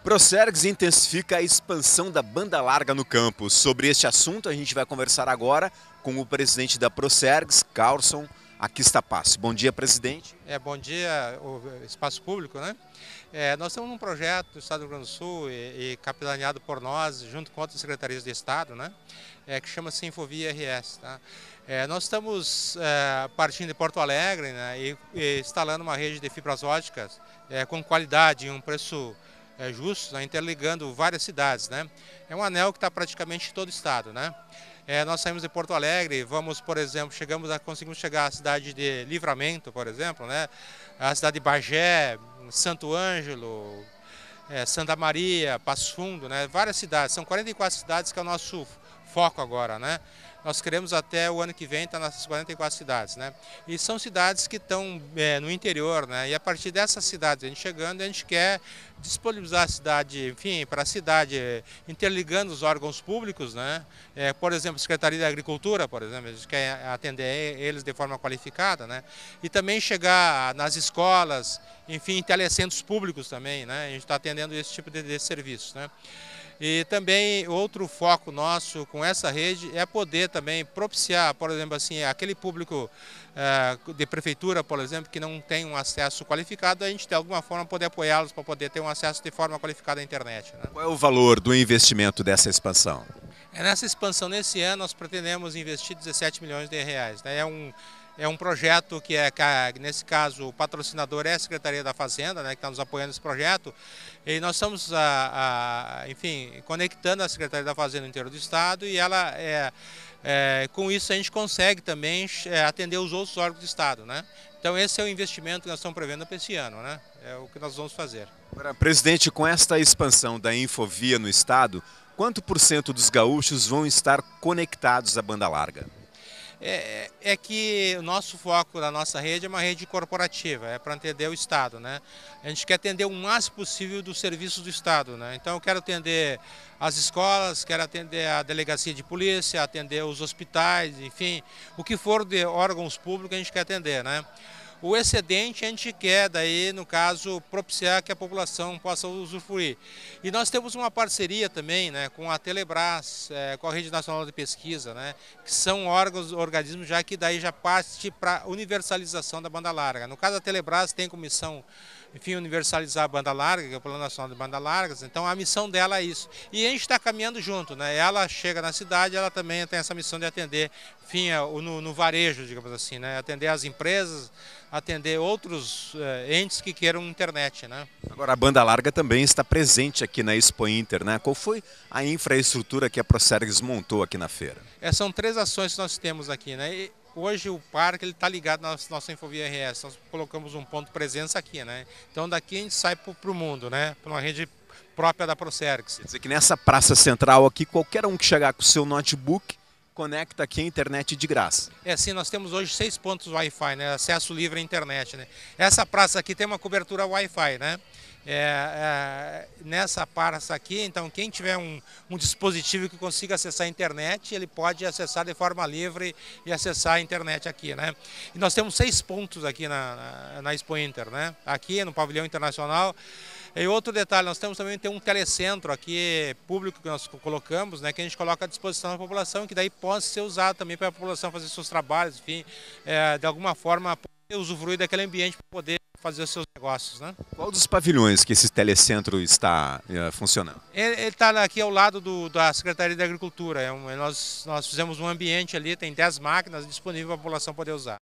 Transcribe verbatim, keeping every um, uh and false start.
Procergs intensifica a expansão da banda larga no campo. Sobre este assunto, a gente vai conversar agora com o presidente da Procergs, Carlson Aquistapassi. Bom dia, presidente. É, bom dia, o espaço público, né? É, nós temos um projeto do Estado do Rio Grande do Sul e, e capitaneado por nós, junto com outras secretarias de Estado, né? É, que chama-se Infovia R S, tá? É, nós estamos é, partindo de Porto Alegre, né, e, e instalando uma rede de fibras óticas é, com qualidade e um preço é, justo, né, interligando várias cidades, né? É um anel que está praticamente em todo o estado, né? É, nós saímos de Porto Alegre, vamos, por exemplo, chegamos a, conseguimos chegar à cidade de Livramento, por exemplo, né? A cidade de Bagé, Santo Ângelo, é, Santa Maria, Passo Fundo, né? Várias cidades, são quarenta e quatro cidades que é o nosso foco agora, né? Nós queremos até o ano que vem estar nessas quarenta e quatro cidades, né? E são cidades que estão é, no interior, né? E a partir dessas cidades, a gente chegando, a gente quer disponibilizar a cidade, enfim, para a cidade, interligando os órgãos públicos, né? É, por exemplo, a Secretaria da Agricultura, por exemplo, a gente quer atender eles de forma qualificada, né? E também chegar nas escolas, enfim, em telecentros públicos também, né? A gente está atendendo esse tipo de, de serviços, né? E também outro foco nosso com essa rede é poder também propiciar, por exemplo, assim, aquele público é, de prefeitura, por exemplo, que não tem um acesso qualificado, a gente de alguma forma poder apoiá-los para poder ter um acesso de forma qualificada à internet, né? Qual é o valor do investimento dessa expansão? É, nessa expansão, nesse ano, nós pretendemos investir dezessete milhões de reais, né? É um É um projeto que, é, nesse caso, o patrocinador é a Secretaria da Fazenda, né, que está nos apoiando nesse projeto. E nós estamos, a, a, enfim, conectando a Secretaria da Fazenda no interior do Estado e ela, é, é, com isso a gente consegue também é, atender os outros órgãos do Estado, né? Então esse é o investimento que nós estamos prevendo para esse ano, né? É o que nós vamos fazer. Agora, presidente, com esta expansão da Infovia no Estado, quanto por cento dos gaúchos vão estar conectados à banda larga? É, é que o nosso foco da nossa rede é uma rede corporativa, é para atender o Estado, né? A gente quer atender o máximo possível dos serviços do Estado, né? Então eu quero atender as escolas, quero atender a delegacia de polícia, atender os hospitais, enfim, o que for de órgãos públicos a gente quer atender, né? O excedente a gente quer, daí, no caso, propiciar que a população possa usufruir. E nós temos uma parceria também, né, com a Telebrás, é, com a Rede Nacional de Pesquisa, né, que são órgãos, organismos já que daí já parte para universalização da banda larga. No caso, a Telebrás tem como missão, enfim, universalizar a banda larga, que é o Plano Nacional de Banda Largas, então a missão dela é isso. E a gente está caminhando junto, né? Ela chega na cidade, ela também tem essa missão de atender, enfim, no, no varejo, digamos assim, né? Atender as empresas, atender outros eh, entes que queiram internet, né? Agora, a banda larga também está presente aqui na Expo Inter, né? Qual foi a infraestrutura que a Procergs montou aqui na feira? É, são três ações que nós temos aqui, né? E hoje o parque está ligado na nossa Infovia R S, nós colocamos um ponto de presença aqui, né? Então daqui a gente sai para o mundo, né? Para uma rede própria da Procergs. Quer dizer que nessa praça central aqui, qualquer um que chegar com o seu notebook, conecta aqui a internet de graça. É assim, nós temos hoje seis pontos Wi-Fi, né? Acesso livre à internet, né? Essa praça aqui tem uma cobertura Wi-Fi, né? É, é, nessa praça aqui, então quem tiver um, um dispositivo que consiga acessar a internet, ele pode acessar de forma livre e acessar a internet aqui, né? E nós temos seis pontos aqui na, na, na Expo Inter, né? Aqui no pavilhão internacional. E outro detalhe, nós temos também tem um telecentro aqui público que nós colocamos, né, que a gente coloca à disposição da população, que daí pode ser usado também para a população fazer seus trabalhos, enfim, é, de alguma forma poder usufruir daquele ambiente para poder fazer os seus negócios, né? Qual dos pavilhões que esse telecentro está uh, funcionando? Ele está aqui ao lado do, da Secretaria da Agricultura. É um, nós, nós fizemos um ambiente ali, tem dez máquinas disponíveis para a população poder usar.